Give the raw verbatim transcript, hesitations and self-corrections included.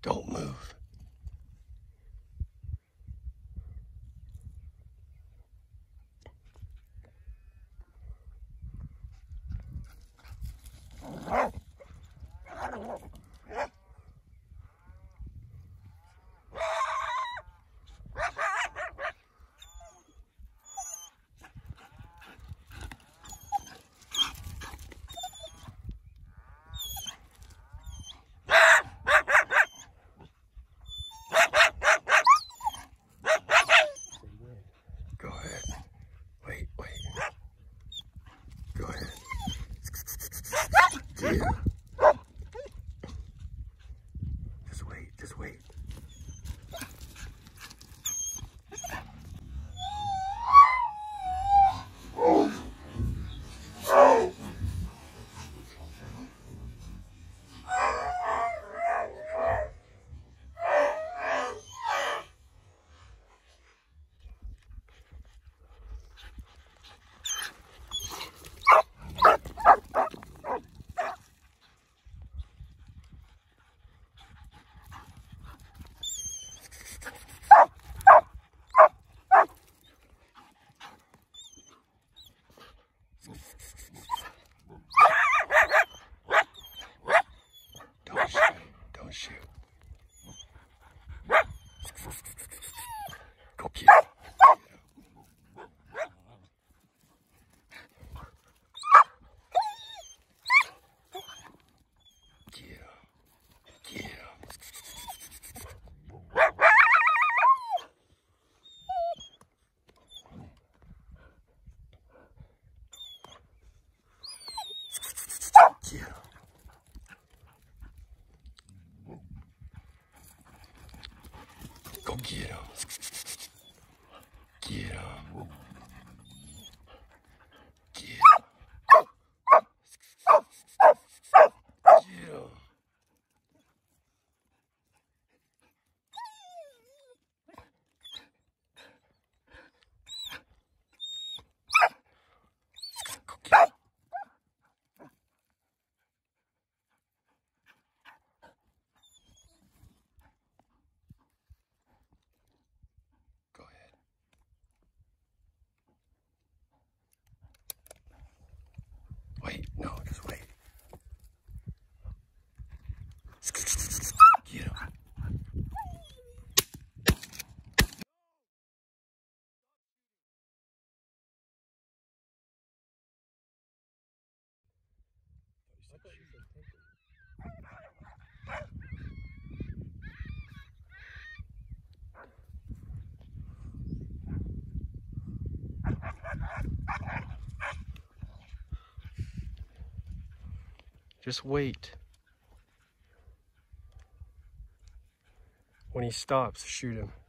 Don't move. Go ahead. Wait, wait. Go ahead. Yeah. Just wait, just wait. Don't shoot. Don't shoot. Go get it. Get him. Get him. Get him. Go get him. Get him. Get him. Get him. Go get him. Go ahead. Wait, no, just wait. Get him. Just wait. When he stops, shoot him.